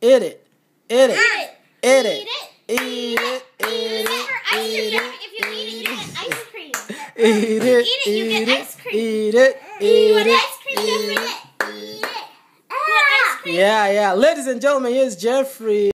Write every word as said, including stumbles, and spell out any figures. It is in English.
Eat it. Eat it. Eat Eat it. Eat it. Eat it. Eat it. If you eat it, you get ice cream. Eat it. Eat it, you get ice cream. Eat it. You Eat want it. ice cream, Jeffrey? Eat it. You want ice cream? Yeah, yeah. Ladies and gentlemen, here's Jeffrey.